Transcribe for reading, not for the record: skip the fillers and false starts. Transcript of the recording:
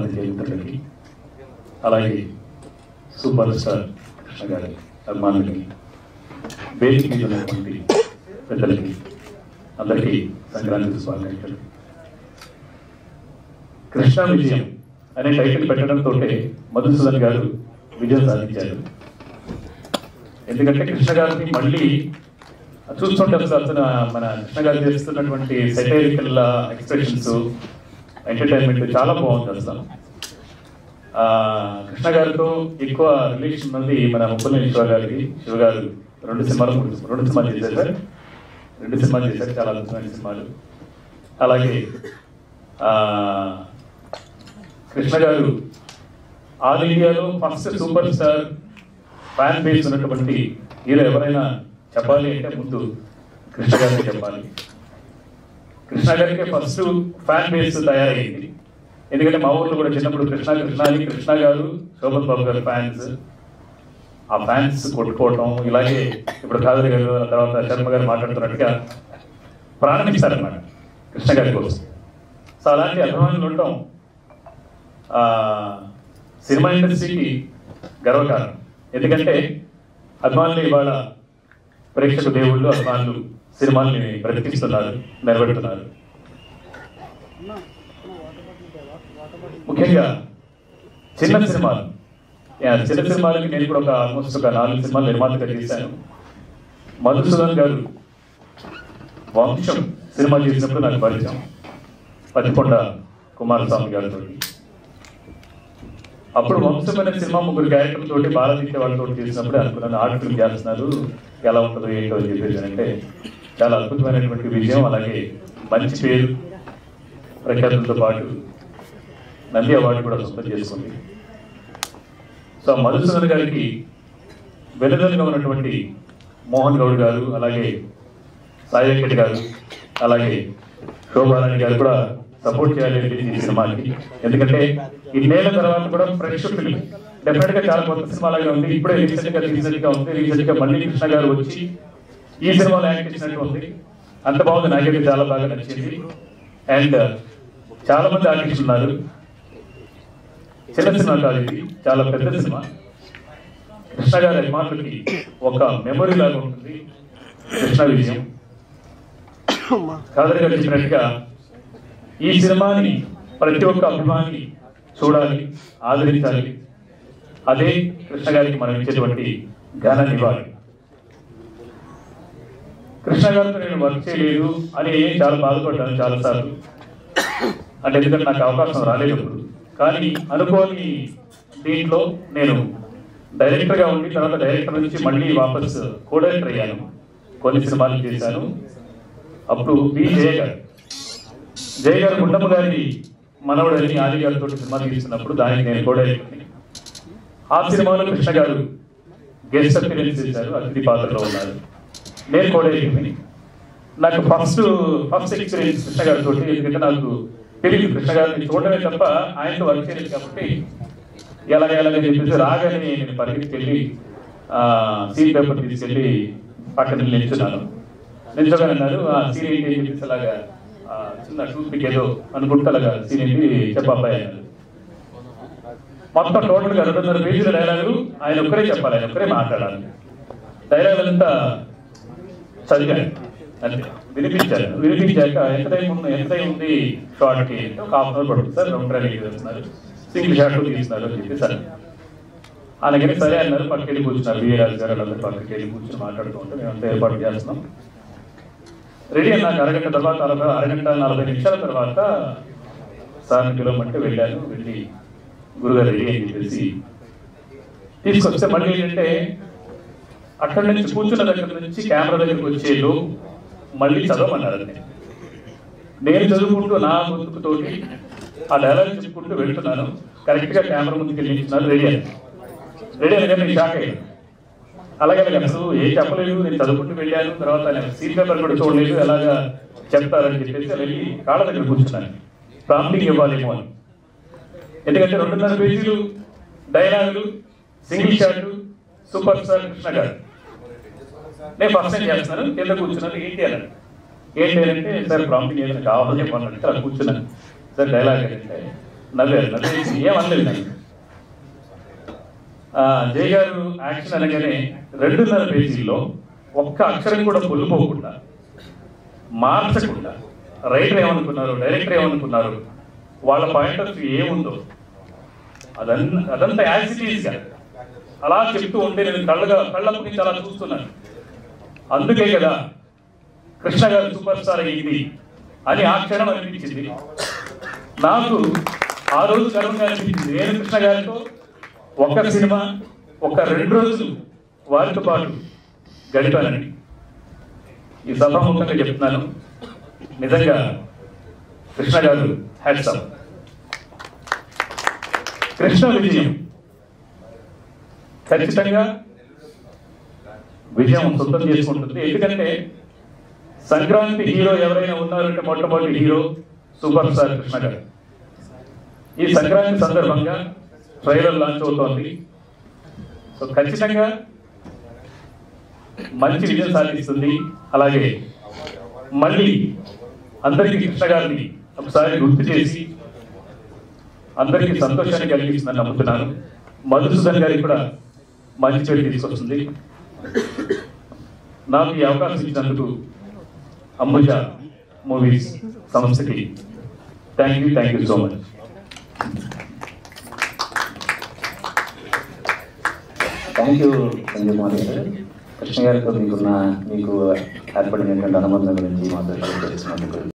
మిత్రులకి, అలాగే super star Krishna గారి అభిమానులకి, వేదిక మీద ఉన్నటువంటి పెద్దలకి అందరికీ సంక్రాంతి శుభాకాంక్షలు. కృష్ణ విజయం అనే టైటిల్ పెట్టడంతో మధుసూదన్ గారు విజయం సాధించారు. ఎందుకంటే కృష్ణ గారిని మళ్ళీ చూస్తుంటే అసలు మన కృష్ణ గారు చేస్తున్నటువంటి సెటైరికల్ ఎక్స్ప్రెషన్స్, ఎంటర్టైన్మెంట్ చాలా బాగుంది. అసలు కృష్ణ గారితో ఎక్కువ రిలేషన్ ఉన్నది మన ముప్పలనేని శివ గారికి. శివ గారు రెండు సినిమాలు చేశారు సార్, 2 సినిమాలు చేశారు, చాలా అద్భుతమైన సినిమాలు. అలాగే కృష్ణ గారు ఆల్ ఇండియాలో first super star fan base ఉన్నటువంటి హీరో ఎవరైనా చెప్పాలి అంటే ముందు కృష్ణ గారికి చెప్పాలి. కృష్ణ గారికి ఫస్ట్ ఫ్యాన్ బేస్ తయారైంది. ఎందుకంటే మా ఊర్లో కూడా చిన్నప్పుడు కృష్ణ గారు, శోభన్ బాబు గారు ఫ్యాన్స్, ఆ ఫ్యాన్స్ కొట్టుకోవటం, ఇలాగే ఇప్పుడు ఖాదర్ గారు తర్వాత శర్మ గారు మాట్లాడుతున్నట్టుగా ప్రారంభిస్తారన్నమాట కృష్ణ గారి కోసం. సో అలాంటి అభిమానులు ఉండటం సినిమా ఇండస్ట్రీకి గర్వకారణం. ఎందుకంటే అభిమానులు ఇవాళ ప్రేక్షక దేవుళ్ళు, అభిమానులు సినిమాల్ని బ్రతికిస్తున్నారు, నిలబెడుతున్నారు. ముఖ్యంగా చిన్న సినిమాలకి నేను కూడా ఆల్మోస్ట్ ఒక 4 సినిమాలు నిర్మాతగా చేశాను. మధుసూదన్ గారు వంశం సినిమా చేసినప్పుడు నాకు పరిచయం, పత్తికొండ కుమారస్వామి గారితో. అప్పుడు వంశం అనే సినిమా 3 క్యారెక్టర్ తోటి బాలదీత్య వాళ్ళతో చేసినప్పుడు అనుకున్నాను ఆర్ట్ ఫిల్మ్ చేస్తున్నారు, ఎలా ఉంటుందో ఏంటో చెప్పేసి. అంటే చాలా అద్భుతమైనటువంటి విజయం, అలాగే మంచి పేరు ప్రఖ్యాతులతో పాటు నంది అవార్డు కూడా సొంతం చేసుకుంది. సో మధుసూదన్ గారికి వెలుదలుగా ఉన్నటువంటి మోహన్ గౌడ్ గారు, అలాగే సాయి వెంకట్ గారు, అలాగే శోభారాణి గారు కూడా సపోర్ట్ చేయాలి ఈ సినిమాకి. ఎందుకంటే ఇన్నేళ్ల తర్వాత కూడా ఫ్రెష్ ఫిల్మ్, డెఫినెట్ గా చాలా కొత్త సినిమాలాగా ఉంది. ఇప్పుడే రీసెంట్ గా మళ్ళీ కృష్ణ గారు వచ్చి ఈ సినిమాలో యాక్ట్ చేసినట్టు ఉంది. అంత బాగుంది, నాకైతే చాలా బాగా నచ్చింది. అండ్ చాలా మంది ఆర్టిస్టులు ఉన్నారు. చిన్న సినిమా కాదు ఇది, చాలా పెద్ద సినిమా. కృష్ణ గారి అభిమానులకి ఒక మెమొరీ లాగా ఉంటుంది కృష్ణ విజయం. ఖాదర్ గారు చెప్పినట్టుగా ఈ సినిమాని ప్రతి ఒక్క అభిమాని చూడాలి, ఆదరించాలి. అదే కృష్ణ గారికి మనం ఇచ్చేటువంటి ఘన నివాళి. కృష్ణ గారితో నేను వర్క్ చేయలేదు అని చాలా బాధపడ్డాను చాలాసార్లు. అంటే ఎందుకంటే నాకు అవకాశం రాలేదు. కానీ అనుకోని దీంట్లో నేను డైరెక్టర్గా ఉండి తర్వాత డైరెక్టర్ నుంచి మళ్ళీ వాపస్ కో డైరెక్టర్ అయ్యాను. కొన్ని సినిమాలు చేశాను. అప్పుడు జయ గారు గుండమ్మ గారి మనవడని ఆది గారితో సినిమా తీస్తున్నప్పుడు దానికి నేను కో డైరెక్టర్ని. ఆ సినిమాలో కృష్ణ గారు గెస్ట్ అపీరెన్స్ చేశారు, అతిథి పాత్రలో ఉన్నారు. నేను కో డైరెక్టర్ని. నాకు ఫస్ట్ ఎక్స్పీరియన్స్ కృష్ణ గారితో. ఎందుకంటే నాకు తెలియదు, కృష్ణ గారిని చూడడమే తప్ప ఆయనతో వర్క్ చేయలేదు. కాబట్టి ఎలాగ చెప్పేసి రాగానే నేను పరిగెత్తుకెళ్ళి సీన్ పేపర్ తీసుకెళ్ళి పక్కన నిల్చున్నాను. నిల్చోగానే అన్నారు, ఆ సీన్ ఏంటి అని చెప్పేసి అలాగా చిన్న టూత్పిక్ ఏదో అనుకుంటే అలాగా సీన్ ఏంటి చెప్పబ్బాయి అన్నారు. మొత్తం టోటల్గా 2.5 పేజీల డైలాగులు ఆయన ఒక్కరే చెప్పాలి, ఆయన ఒక్కరే మాట్లాడాలి. డైలాగులు అంతా చదివాను, అంతే వినిపించాక ఎంత టైం ఉంది షార్ట్కి అంటే ఒక 1/2 అవర్ పడుతుంది సార్, రౌండ్ ట్రైనింగ్ చేస్తున్నారు, సింగిల్ షాట్ తీస్తున్నారు అని చెప్పి సార్ అలాగే సరే అన్నారు. పక్కకి వెళ్ళి కూర్చున్నారు బిఏ రాజు గారు, అందరూ పక్కకి వెళ్ళి కూర్చొని మాట్లాడుతూ ఉంటే మేమంతా ఏర్పాటు చేస్తున్నాం. రెడీ అన్నాక అరగంట 40 నిమిషాల తర్వాత సార్ని పిలవమంటే వెళ్ళాను. వెళ్ళి గురుగారు రెడీ అని చెప్పేసి తీసుకొస్తే మళ్ళీ ఏంటంటే అక్కడి నుంచి కూర్చున్న దగ్గర నుంచి కెమెరా దగ్గరికి వచ్చేలో మళ్ళీ చదవమన్నారు. నేను చదువుకుంటూ నా ముందుతోటి ఆ డైలాగ్ చెప్పుకుంటూ వెళ్తున్నాను. కరెక్ట్గా కెమెరా ముందుకు వెళ్ళిస్తున్నారు. రెడీ అని నేను షాక్ అయ్యాను. అలాగే అసలు ఏం చెప్పలేదు, నేను చదువుకుంటూ వెళ్ళాను. తర్వాత నేను సీన్ పేపర్ కూడా చూడలేదు, ఎలాగా చెప్తారని చెప్పేసి వెళ్ళి కాళ్ళ దగ్గర కూర్చున్నాను. ప్రాంప్టింగ్ ఇవ్వాలేమో అని. ఎందుకంటే 2.5 పేజీలు డైలాగులు, single shot, super star Krishna గారు. నేను ఫస్ట్ టైం చేస్తున్నాను, కింద కూర్చున్నాను. ఏంటి అంటే సార్ ప్రాంప్టింగ్ ఏదైనా కావాలని చెప్పాలంటే అలా కూర్చున్నాను. సార్ డైలాగ్ అంటే నవ్వేసి ఏమనలేదు నాకు. జై గారు యాక్షన్ అనగానే 2.5 పేజీల్లో ఒక్క అక్షరం కూడా పొల్లుపోకుండా, మార్చకుండా, రైటర్ ఏమనుకున్నారు, డైరెక్టర్ ఏమనుకున్నారు, వాళ్ళ పాయింట్ ఆఫ్ వ్యూ ఏముందో అదంతా యాజ్ ఇట్ ఈస్గా అలా చెప్తూ ఉంటే నేను కళ్ళప్పటి నుంచి అలా చూస్తున్నాను. అందుకే కదా కృష్ణ గారు సూపర్ స్టార్ అయ్యింది అని ఆ క్షణం అనిపించింది నాకు. ఆ రోజు గర్వంగా అనిపించింది, నేను కృష్ణ గారితో ఒక సినిమా, ఒక 2 రోజులు వారితో పాటు గడిపానండి. ఈ సభాముఖంగా చెప్తున్నాను, నిజంగా కృష్ణ గారు హ్యాట్స్ ఆఫ్. కృష్ణ విజయం ఖచ్చితంగా విజయం సొంతం చేసుకుంటుంది. ఎందుకంటే సంక్రాంతి హీరో ఎవరైనా ఉన్నారంటే మొట్టమొదటి హీరో సూపర్ స్టార్ కృష్ణ గారు. ఈ సంక్రాంతి సందర్భంగా ట్రైలర్ లాంచ్ అవుతోంది. సో ఖచ్చితంగా మంచి విజయం సాధిస్తుంది. అలాగే మళ్ళీ అందరికీ కృష్ణ గారిని ఒకసారి గుర్తు చేసి అందరికీ సంతోషాన్ని కలిగిస్తుందని నమ్ముతున్నాను. మధుసూదన్ గారికి కూడా మంచి పేరు తీసుకొస్తుంది. నాకు ఈ అవకాశం ఇచ్చినందుకు అంబుజ మూవీస్ సంస్థకి thank you so much. Thank you Sanjay Kumar గారు. కృష్ణ గారితో మీకు ఏర్పడినటువంటి అనుబంధం గురించి మాతో తెలియజేసినందుకు